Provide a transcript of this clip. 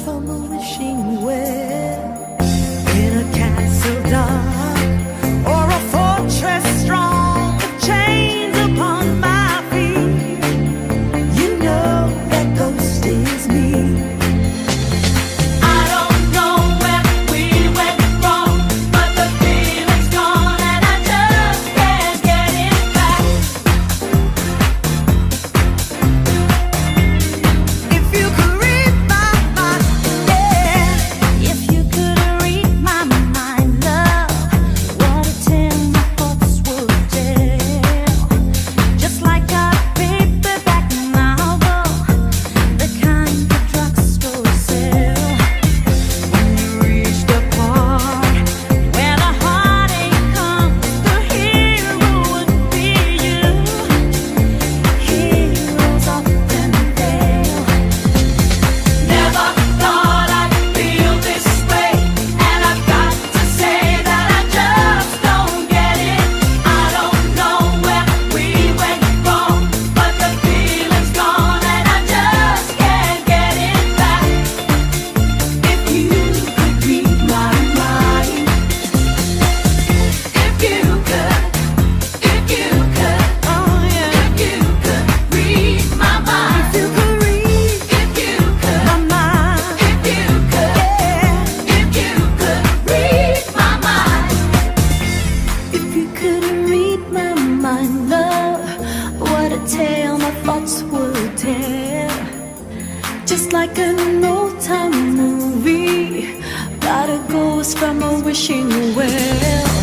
from a wishing well. In a castle dark or a fortress strong, with chains upon my feet, you know that ghost is me. Like an old-time movie, got a ghost from a wishing well.